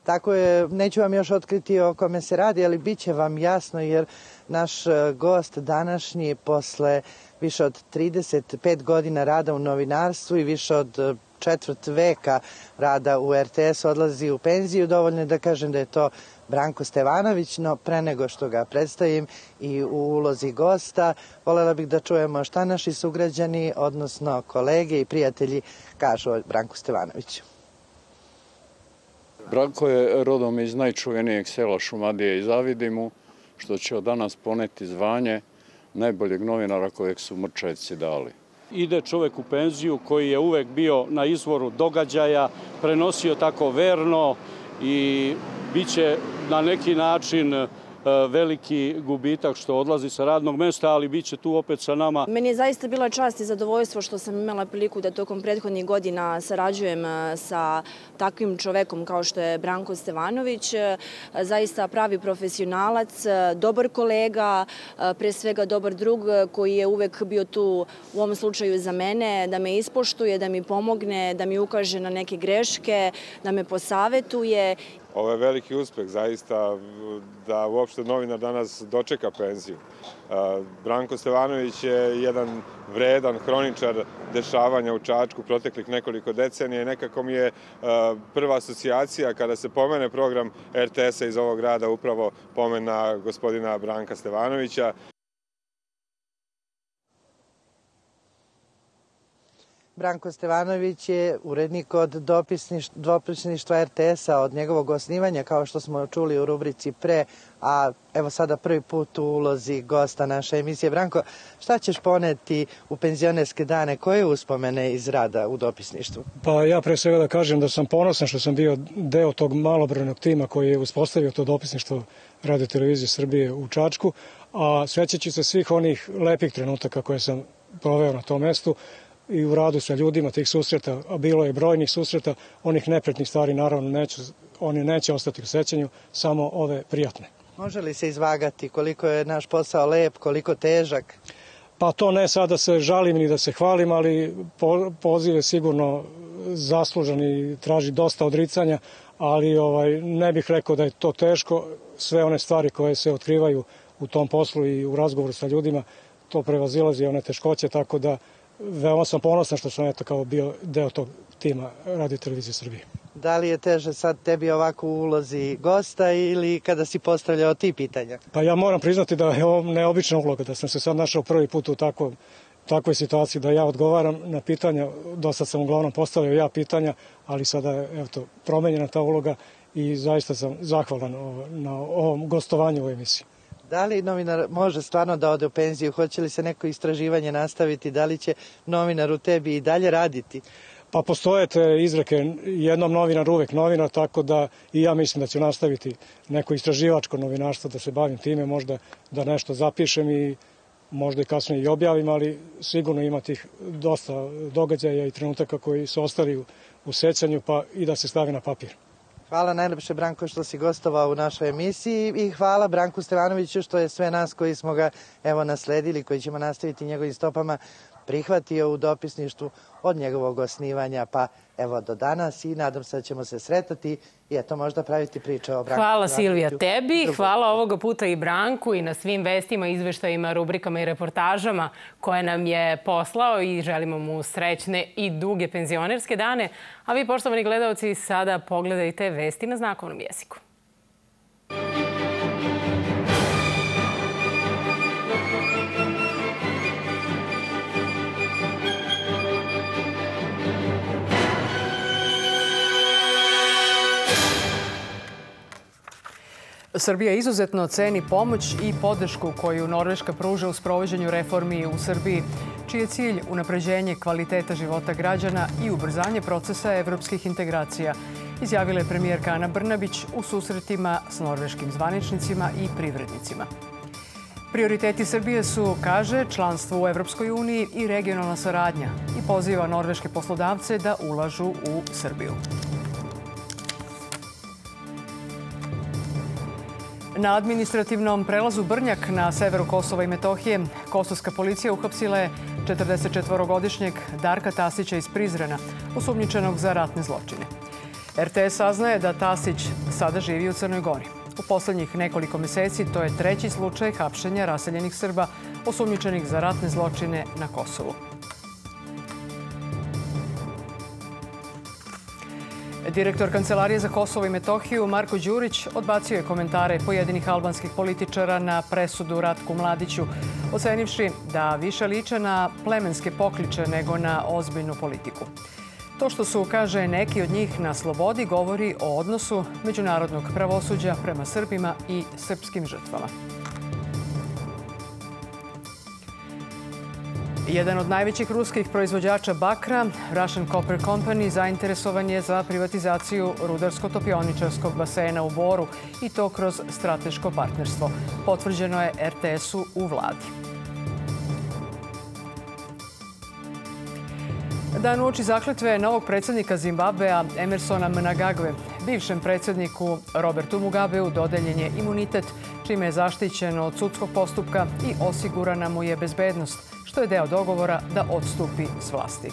Tako je, neću vam još otkriti o kome se radi, ali bit će vam jasno jer naš gost današnji posle više od trideset pet godina rada u novinarstvu i više od četvrt veka rada u er te es odlazi u penziju. Dovoljno je da kažem da je to Branko Stevanović, no pre nego što ga predstavim i u ulozi gosta, voljela bih da čujemo šta naši sugrađani, odnosno kolege i prijatelji, kažu o Branku Stevanoviću. Branko je rodom iz najčuvenijeg sela Šumadije i zavidi mu što će od danas poneti zvanje najboljeg novinara kojeg su Mrčajevci dali. Ide čovjek u penziju koji je uvek bio na izvoru događaja, prenosio tako verno i bit će na neki način veliki gubitak što odlazi sa radnog mesta, ali bit će tu opet sa nama. Meni je zaista bila čast i zadovoljstvo što sam imala priliku da tokom prethodnih godina sarađujem sa takvim čovekom kao što je Branko Stevanović. Zaista pravi profesionalac, dobar kolega, pre svega dobar drug koji je uvek bio tu u ovom slučaju za mene, da me ispoštuje, da mi pomogne, da mi ukaže na neke greške, da me posavetuje. Ovo je veliki uspeh, zaista, da uopšte novinar danas dočeka penziju. Branko Stevanović je jedan vredan hroničar dešavanja u Čačku proteklih nekoliko decenija i nekako mi je prva asocijacija kada se pomene program er te es-a iz ovog grada upravo pomena gospodina Branka Stevanovića. Branko Stevanović je urednik od dopisništva er te es-a od njegovog osnivanja, kao što smo čuli u rubrici pre, a evo sada prvi put u ulozi gosta naše emisije. Branko, šta ćeš poneti u penzionerske dane? Koje uspomene iz rada u dopisništvu? Pa ja pre svega da kažem da sam ponosan što sam bio deo tog malobrojnog tima koji je uspostavio to dopisništvo Radio televizije Srbije u Čačku, a sećajući se svih onih lepih trenutaka koje sam proveo na tom mestu, i u radu sa ljudima tih susreta, a bilo je brojnih susreta, onih nepretnih stvari naravno neće, oni neće ostati u sećanju, samo ove prijatne. Može li se izvagati koliko je naš posao lep, koliko težak? Pa to ne sad da se žalim ni da se hvalim, ali poziv je sigurno zaslužan i traži dosta odricanja, ali ovaj, ne bih rekao da je to teško. Sve one stvari koje se otkrivaju u tom poslu i u razgovoru sa ljudima, to prevazilazi one teškoće, tako da veoma sam ponosan što sam eto kao bio deo tog tima Radio televizije Srbije. Da li je teže sad tebi ovako u ulozi gosta ili kada si postavljao ti pitanja? Pa ja moram priznati da je ovo neobična uloga, da sam se sad našao prvi put u takvom, takvoj situaciji da ja odgovaram na pitanja. Dosta sam uglavnom postavljao ja pitanja, ali sada je eto, promenjena ta uloga i zaista sam zahvalan na ovom gostovanju u emisiji. Da li novinar može stvarno da ode u penziju? Hoće li se neko istraživanje nastaviti? Da li će novinar u tebi i dalje raditi? Pa postoje te izreke, jednom novinar uvek novinar, tako da i ja mislim da ću nastaviti neko istraživačko novinarstvo, da se bavim time, možda da nešto zapišem i možda i kasnije i objavim, ali sigurno ima tih dosta događaja i trenutaka koji su ostali u, u sećanju, pa i da se stavi na papir. Hvala najlepše, Branko, što si gostovao u našoj emisiji i hvala Branku Stevanoviću što je sve nas koji smo ga evo nasledili, koji ćemo nastaviti njegovim stopama, prihvatio u dopisništvu od njegovog osnivanja pa evo do danas i nadam se da ćemo se sretati i eto možda praviti priče o Branku. Hvala Silvija tebi, hvala ovoga puta i Branku i na svim vestima, izveštajima, rubrikama i reportažama koje nam je poslao i želimo mu srećne i duge penzionerske dane. A vi, poštovani gledalci, sada pogledajte vesti na znakovnom jeziku. Srbija izuzetno ceni pomoć i podršku koju Norveška pruža u sprovođenju reformi u Srbiji, čiji je cilj unapređenje kvaliteta života građana i ubrzanje procesa evropskih integracija, izjavila je premijerka Ana Brnabić u susretima s norveškim zvaničnicima i privrednicima. Prioriteti Srbije su, kaže, članstvo u Evropskoj uniji i regionalna saradnja i poziva norveške poslodavce da ulažu u Srbiju. Na administrativnom prelazu Brnjak na severu Kosova i Metohije kosovska policija uhapsila je četrdesetčetvorogodišnjeg Darka Tasića iz Prizrena, osumnjičenog za ratne zločine. R T S saznaje da Tasić sada živi u Crnoj Gori. U poslednjih nekoliko meseci to je treći slučaj hapšenja raseljenih Srba osumnjičenih za ratne zločine na Kosovu. Direktor Kancelarije za Kosovo i Metohiju Marko Đurić odbacio je komentare pojedinih albanskih političara na presudu Ratku Mladiću, ocenivši da više liče na plemenske pokliče nego na ozbiljnu politiku. To što su, kaže, neki od njih na slobodi govori o odnosu međunarodnog pravosuđa prema Srbima i srpskim žrtvama. Jedan od najvećih ruskih proizvođača bakra, Russian Copper Company, zainteresovan je za privatizaciju rudarsko-topioničarskog basena u Boru i to kroz strateško partnerstvo. Potvrđeno je R T S-u u vladi. Dan uoči zakletve novog predsjednika Zimbabvea Emersona Mnangagve, bivšem predsjedniku Robertu Mugabeu dodeljen je imunitet, čime je zaštićen od sudskog postupka i osigurana mu je bezbednost, što je deo dogovora da odstupi s vlasti.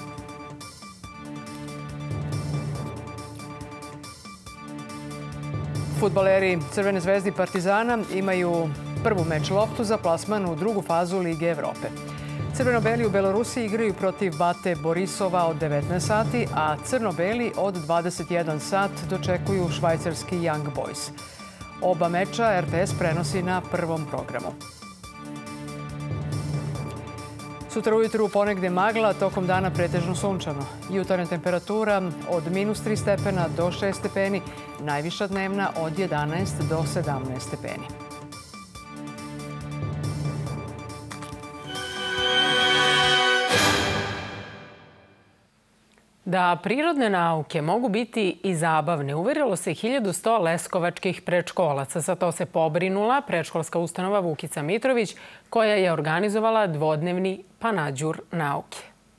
Fudbaleri Crvene zvezde i Partizana imaju prvu meč loptu za plasman u drugu fazu Lige Evrope. Crveno-beli u Belorusiji igraju protiv Bate Borisova od devetnaest sati, a crno-beli od dvadeset jedan sat dočekuju švajcarski Young Boys. Oba meča R T S prenosi na prvom programu. Sutra ujutru ponegde magla, tokom dana pretežno sunčano. Jutarnja temperatura od minus tri stepena do šest stepeni, najviša dnevna od jedanaest do sedamnaest stepeni. Da prirodne nauke mogu biti i zabavne, uverilo se hiljadu sto leskovačkih predškolaca. Za to se pobrinula predškolska ustanova Vukica Mitrović, koja je organizovala dvodnevni panađur nauke.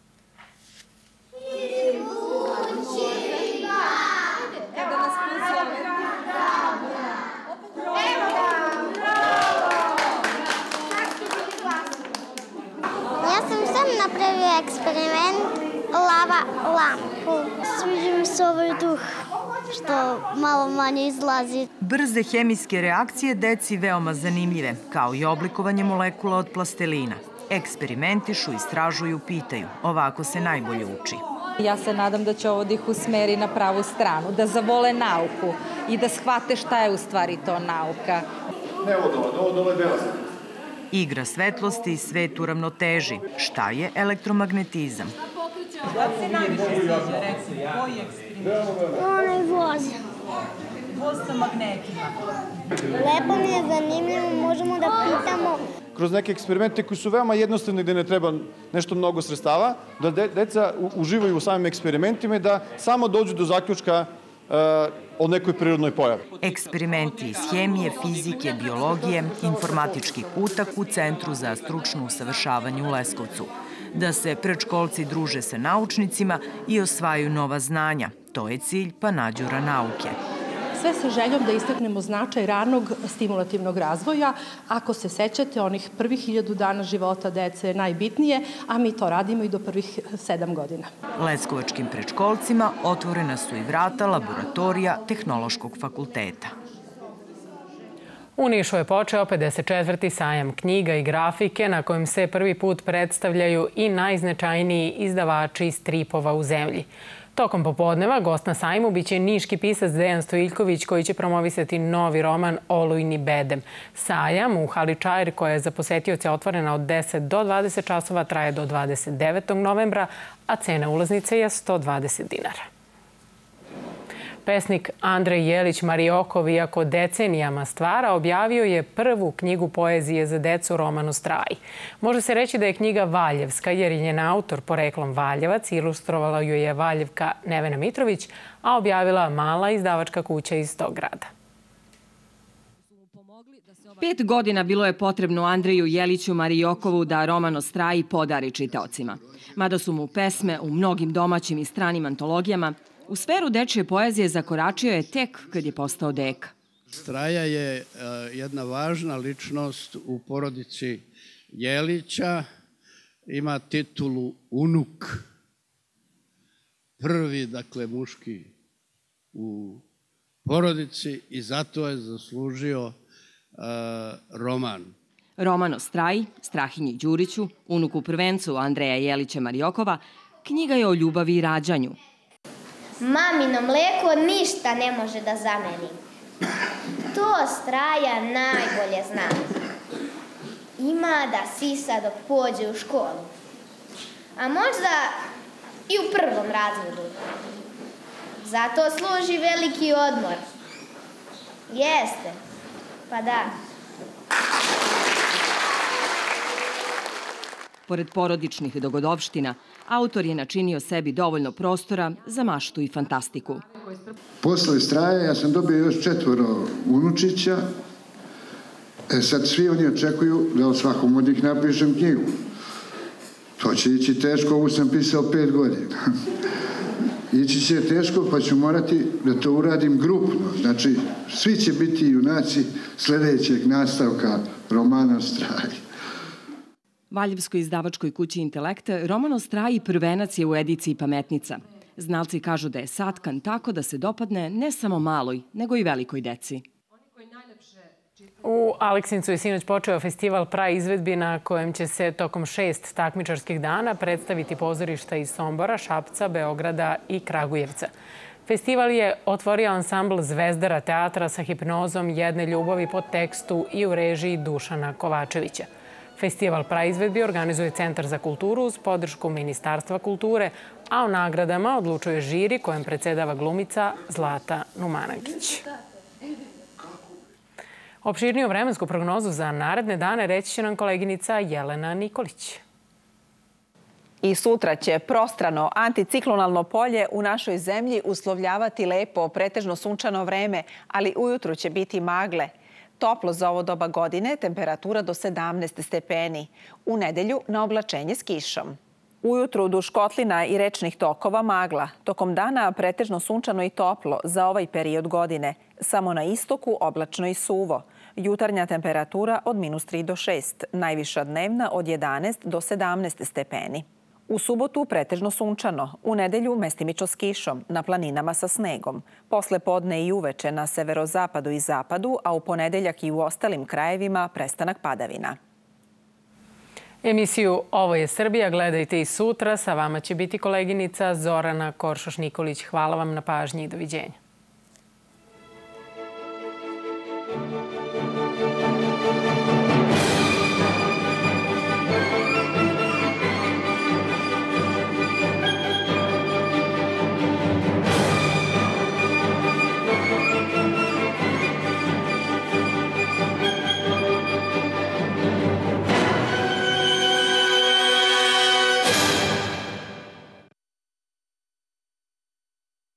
Ja sam sam napravila eksperiment lava lampu. Sviđa mi se ovaj duh što malo manje izlazi. Brze hemijske reakcije deci veoma zanimljive, kao i oblikovanje molekula od plastelina. Eksperimentišu, istražuju, pitaju. Ovako se najbolje uči. Ja se nadam da će ovo da ih usmeri na pravu stranu, da zavole nauku i da shvate šta je u stvari to nauka. Ne ovo dole, ovo dole je bela svetlost. Igra svetlosti i svet u ravnoteži. Šta je elektromagnetizam? Kako se najviše sviđa, reci, koji eksperiment? Onaj voz. Voz sa magnetima. Lepo mi je, zanimljivo, možemo da pitamo. Kroz neke eksperimente koji su veoma jednostavni, gde ne treba nešto mnogo sredstava, da deca uživaju u samim eksperimentima i da samo dođu do zaključka o nekoj prirodnoj pojavi. Eksperimenti iz hemije, fizike, biologije, informatički kutak u Centru za stručno usavršavanje u Leskovcu. Da se predškolci druže sa naučnicima i osvajaju nova znanja. To je cilj panađura nauke. Sve sa željom da istaknemo značaj ranog stimulativnog razvoja. Ako se sećate, onih prvih hiljadu dana života dece je najbitnije, a mi to radimo i do prvih sedam godina. Leskovačkim predškolcima otvorena su i vrata laboratorija Tehnološkog fakulteta. U Nišu je počeo pedeset četvrti sajam knjiga i grafike na kojem se prvi put predstavljaju i najznačajniji izdavači stripova u zemlji. Tokom popodneva gost na sajmu biće niški pisac Dejan Stojiljković koji će promovisati novi roman Olujni bedem. Sajam u hali Čair koja je za posetioce otvorena od deset do dvadeset časova traje do dvadeset devetog novembra, a cena ulaznice je sto dvadeset dinara. Pesnik Andrej Jelić Mariokov, iako decenijama stvara, objavio je prvu knjigu poezije za decu roman o Straji. Može se reći da je knjiga Valjevska, jer je njen autor poreklom Valjevac, ilustrovala ju je Valjevka Nevena Mitrović, a objavila mala izdavačka kuća iz tog grada. Pet godina bilo je potrebno Andreju Jeliću Marijokovu da roman o Straji podari čitaocima. Mada su mu pesme u mnogim domaćim i stranim antologijama, u sferu dečje poezije zakoračio je tek kad je postao deka. Straja je jedna važna ličnost u porodici Jelića. Ima titulu unuk. Prvi, dakle, muški u porodici i zato je zaslužio roman. Roman o Straji, Strahinji Đuriću, unuku prvencu Andreja Jelića Mariokova, knjiga je o ljubavi i rađanju. Mamino mleko ništa ne može da zameni. To Straja najbolje zna. Ima da sisa dok pođe u školu. A možda i u prvom razredu. Zato služi veliki odmor. Jeste, pa da. Pored porodičnih dogodovština, autor je načinio sebi dovoljno prostora za maštu i fantastiku. Posle Straje ja sam dobio još četvoro unučića. E sad svi oni očekuju da od svakom od njih napišem knjigu. To će ići teško, ovu sam pisao pet godina. Ići će teško, pa ću morati da to uradim grupno. Znači, svi će biti junaci sljedećeg nastavka romana Straje. Valjevskoj izdavačkoj kući Intelekt roman o Straji prvenac je u ediciji Pametnica. Znalci kažu da je satkan tako da se dopadne ne samo maloj, nego i velikoj deci. U Aleksincu je sinoć počeo festival Pra izvedbi na kojem će se tokom šest takmičarskih dana predstaviti pozorišta iz Sombora, Šapca, Beograda i Kragujevca. Festival je otvorio ansambl Zvezdara teatra sa hipnozom jedne ljubavi po tekstu i u režiji Dušana Kovačevića. Festival Pra izvedbi organizuje Centar za kulturu uz podršku Ministarstva kulture, a o nagradama odlučuje žiri kojem predsedava glumica Zlata Numanagić. Opširniju vremensku prognozu za naredne dane reći će nam koleginica Jelena Nikolić. I sutra će prostrano anticiklonalno polje u našoj zemlji uslovljavati lepo, pretežno sunčano vreme, ali ujutru će biti magle. Toplo za ovo doba godine, temperatura do sedamnaest stepeni. U nedelju na oblačenje s kišom. Ujutru duž kotlina i rečnih tokova magla. Tokom dana pretežno sunčano i toplo za ovaj period godine. Samo na istoku oblačno i suvo. Jutarnja temperatura od minus tri do šest. Najviša dnevna od jedanaest do sedamnaest stepeni. U subotu pretežno sunčano, u nedelju mestimično s kišom, na planinama sa snegom. Posle podne i uveče na severozapadu i zapadu, a u ponedeljak i u ostalim krajevima prestanak padavina. Emisiju Ovo je Srbija gledajte i sutra. Sa vama će biti koleginica Zorana Koršoš-Nikolić. Hvala vam na pažnji i doviđenja.